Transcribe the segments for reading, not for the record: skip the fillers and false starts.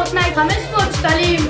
בפורטנייט, 500 שקלים.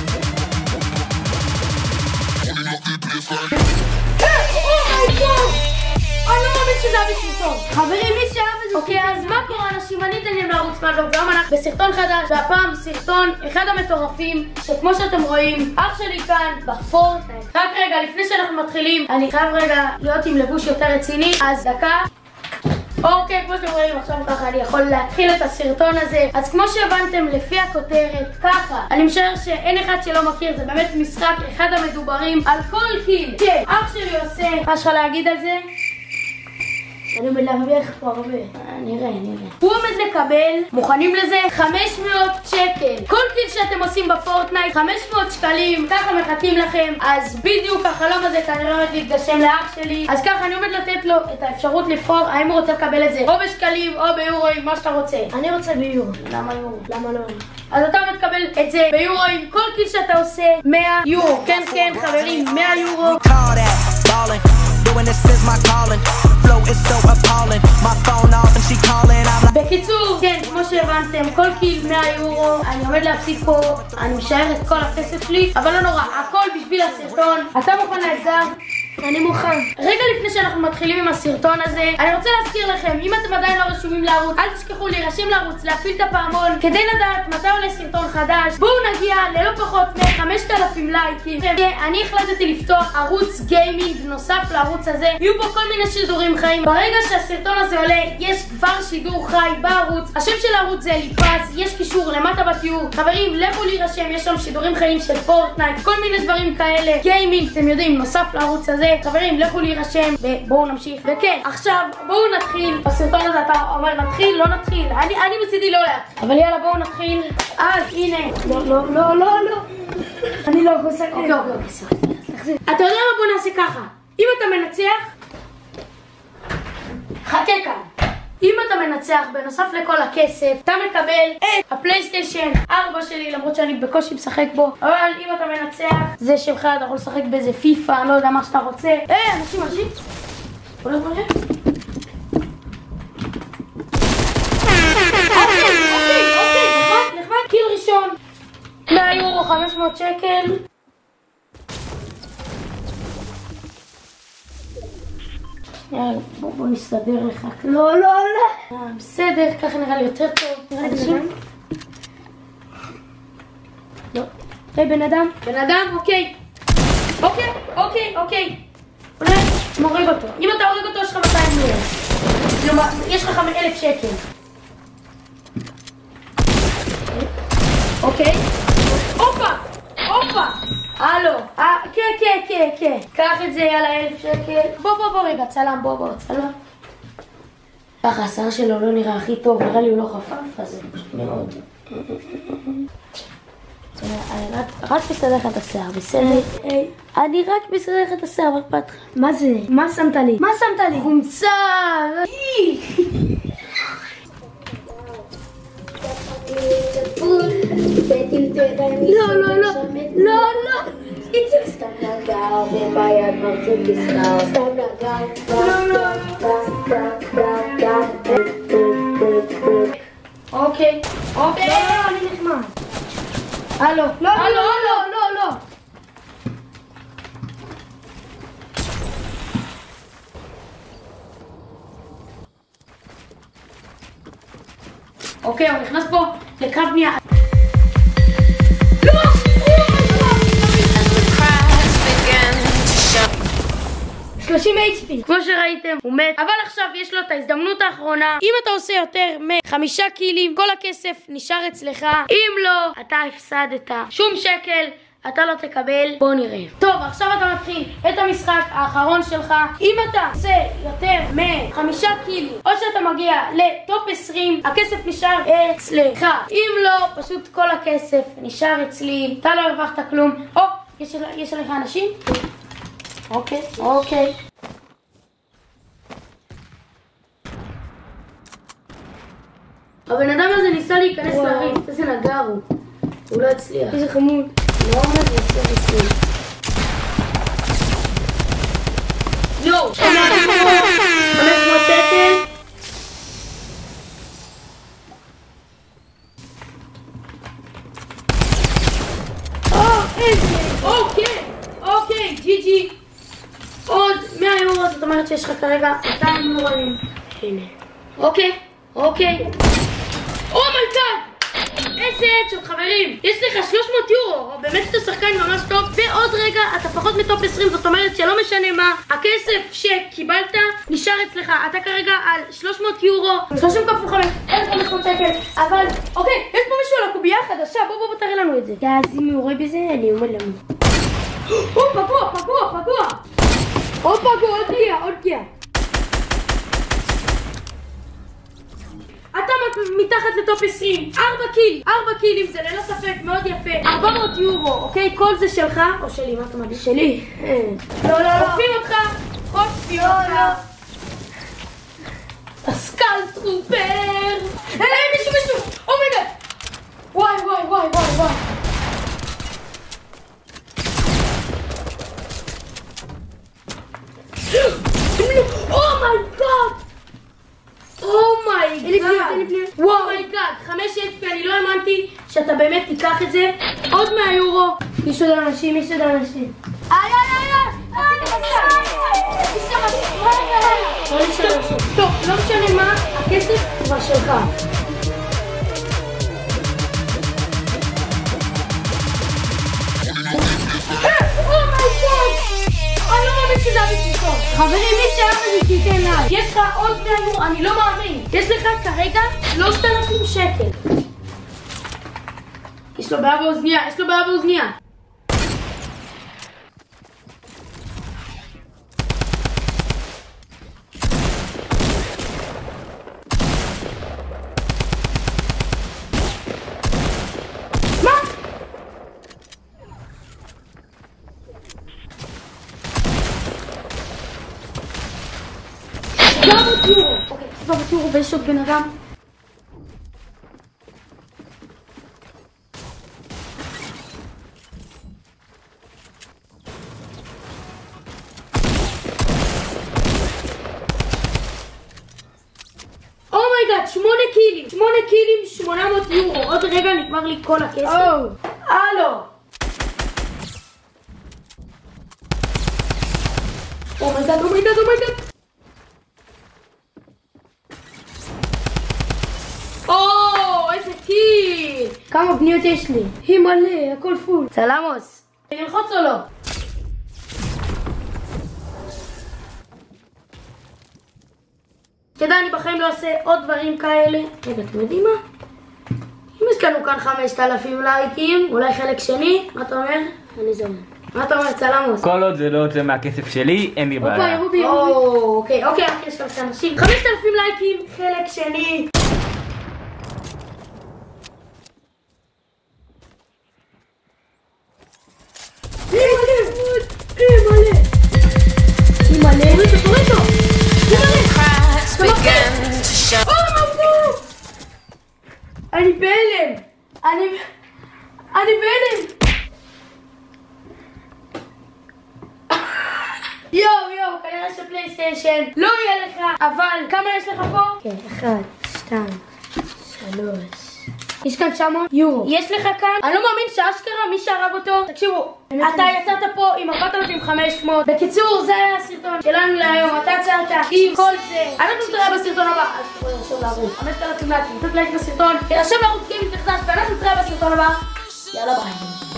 אני לא מאמין שזה היה בסרטון. חברים, מי שהיה בזה? אוקיי, אז מה קורה אנשים? אני דניאל מערוץ מדלוג, והיום אנחנו בסרטון חדש, והפעם סרטון אחד המטורפים, שכמו שאתם רואים, אח שלי כאן בפורטנייט. רק רגע, לפני שאנחנו מתחילים, אני חייב רגע להיות עם לבוש יותר רציני, אז דקה. אוקיי, כמו שאתם רואים, עכשיו ככה אני יכול להתחיל את הסרטון הזה. אז כמו שהבנתם לפי הכותרת, ככה אני משער שאין אחד שלא מכיר, זה באמת משחק אחד המדוברים על כל קיל שאח שלי עושה. מה יש לך להגיד על זה? אני מלווה פה הרבה. נראה. הוא עומד לקבל, מוכנים לזה, 500 שקל. כל קיל שאתם עושים בפורטנייט, 500 שקלים, ככה מחכים לכם. אז בדיוק החלום הזה כנראה עומד להתגשם לאח שלי. אז ככה אני עומד לתת לו את האפשרות לבחור האם הוא רוצה לקבל את זה או בשקלים או ביורואים, מה שאתה רוצה. אני רוצה ביורו. למה יורו? למה לא? אז אתה מתקבל את זה ביורואים, כל קיל שאתה עושה 100 יורו. כן חברים, 100 יורו. בקיצור, כן, כמו שהבנתם, כל קיל 100 יורו. אני עומד להפסיד פה, אני משער את כל הכסף שלי, אבל לא נורא, הכל בשביל הסרטון. אתה מוכן לאתגר? אני מוכן. רגע לפני שאנחנו מתחילים עם הסרטון הזה, אני רוצה להזכיר לכם, אם אתם עדיין לא רשומים לערוץ, אל תשכחו להירשם לערוץ, להפעיל את הפעמון כדי לדעת מתי עולה סרטון חדש. בואו נגיע ללא פחות מ-5,000 לייקים. אני החלטתי לפתוח ערוץ גיימינג נוסף לערוץ הזה. יהיו בו כל מיני שידורים חיים. ברגע שהסרטון הזה עולה, יש כבר שידור חי בערוץ. השם של הערוץ זה ליפז, יש קישור למטה בתיאור. חברים, לכו להירשם, יש שם שידורים חיים של פורטנייט, כל מיני דברים כאלה. גיימינג, אתם יודעים, נוסף לערוץ הזה. חברים, לכו להירשם ובואו נמשיך. וכן, עכשיו בואו נתחיל. בסרטון הזה אתה אומר נתחיל, לא נתחיל. אני מצידי לא לאט. אבל יאללה, בואו נתחיל. הנה. לא. אני לא חוסק. אוקיי, סליחה. אתה יודע מה? בואו נעשה ככה. אם אתה מנצח, חכה כאן. אם אתה מנצח, בנוסף לכל הכסף, אתה מקבל את הפלייסטיישן 4 שלי, למרות שאני בקושי משחק בו. אבל אם אתה מנצח, זה שלך, אתה יכול לשחק באיזה פיפה, אני לא יודע מה שאתה רוצה. אנשים. בוא. אוקיי, נחמד. קיל ראשון, 100 יורו, 500 שקל. יאללה, בוא נסתדר לך. לא. בסדר, ככה נראה לי יותר טוב. נראה לי בשביל. לא. היי, בן אדם, אוקיי. אולי נורג אותו. אם אתה הורג אותו, יש לך 200 יורו. כלומר, יש לך 1,000 שקל. אוקיי. הופה. הלו. כן. קח את זה, יאללה, 1,000 שקל. בוא רגע, צלם. ככה, השיער שלו לא נראה הכי טוב, נראה לי הוא לא חפף, אז זה פשוט מאוד. רק מסדר לך את השיער, בסדר? אני רק מסדר לך את השיער, רק פתח. מה זה? מה שמת לי? חומצה! לא. אוקיי. לא, אני נחמד. הלו. לא. אוקיי, הוא נכנס פה לקרב בנייה. 30 HP. כמו שראיתם, הוא מת. אבל עכשיו יש לו את ההזדמנות האחרונה. אם אתה עושה יותר מ5 קילים, כל הכסף נשאר אצלך. אם לא, אתה הפסדת. שום שקל אתה לא תקבל. בוא נראה. טוב, עכשיו אתה מתחיל את המשחק האחרון שלך. אם אתה עושה יותר מ5 קילים, או שאתה מגיע לטופ 20, הכסף נשאר אצלך. אם לא, פשוט כל הכסף נשאר אצלי. אתה לא הרווחת כלום. יש עליך אנשים? אוקיי. הבן אדם הזה ניסה להיכנס לריב, איזה נגר הוא לא הצליח. איזה חמוד. לא עומד ניסה ניסים. יואו, 500 שקל. אוקיי, ג'י. עוד 100 יורו, זאת אומרת שיש לך כרגע 200 יורו. הנה. אוקיי. אומייגאד! איזה אדשות, חברים. יש לך 300 יורו. באמת אתה שחקן ממש טוב. ועוד רגע אתה פחות מטופ 20, זאת אומרת שלא משנה מה, הכסף שקיבלת נשאר אצלך. אתה כרגע על 300 יורו. 30 כפול 5, 1,500 שקל. אבל, אוקיי, יש פה מישהו על הקובייה החדשה. בוא תראה לנו את זה. אז אם הוא רואה בזה, אני עומד למות. פגוע. עוד פגיעה. אתה מתחת לטופ 20, 4 קילים, זה ללא ספק מאוד יפה, 400 יורו, אוקיי? כל זה שלך או שלי? מה אתה מעדיף? שלי. לא. חוטפים אותך. הסקל טרופר. מישהו. אומייגאד. וואי. אומייגאד, 5 HP, אני לא האמנתי שאתה באמת תיקח את זה. עוד 100 יורו. יש עוד אנשים. טוב, לא משנה מה, הכסף כבר שלך. אני לא מאמין שזה היה בסרטון. חברים, מי שאהב את זה תיתן לייק. יש לך עוד 100 יורו, אני לא מאמין. יש לך כרגע 3,000 שקל. יש לו בעיה באוזניה. אוקיי, 700 יורו ויש עוד בן אדם. אומייגאד, 8 קילים, 800 יורו. עוד רגע נגמר לי כל הכסף. הלו. אומייגאד. איזה קיל! כמה בניות יש לי? היא מלא, הכל פול. סלמוס. נלחוץ או לא? תדע, אני בחיים לא אעשה עוד דברים כאלה. רגע, אתם יודעים מה? אם יש לנו כאן 5,000 לייקים, אולי חלק שני, מה אתה אומר? אני זמן. מה אתה אומר, סלמוס? כל עוד זה לא יוצא מהכסף שלי, אין לי בעיה. אוקיי, יש כאן אנשים. 5,000 לייקים, חלק שני. אני בהלם. יואו, כנראה שפלייסטיישן לא יהיה לך, אבל כמה יש לך פה? כן, 1, 2, 3. יש כאן 900 יורו. יש לך כאן, אני לא מאמין שאשכרה מי שהרג אותו. תקשיבו, אתה יצאת פה עם 4,500. בקיצור, זה היה הסרטון שלנו להיום. אתה יצאת עם כל זה. אנחנו נתראה בסרטון הבא. אז תרשום לערוץ 5,000 לייקים, תת לייק בסרטון, תרשום לערוץ גיימינג מחדש, ואנחנו נתראה בסרטון הבא. יאללה ביי.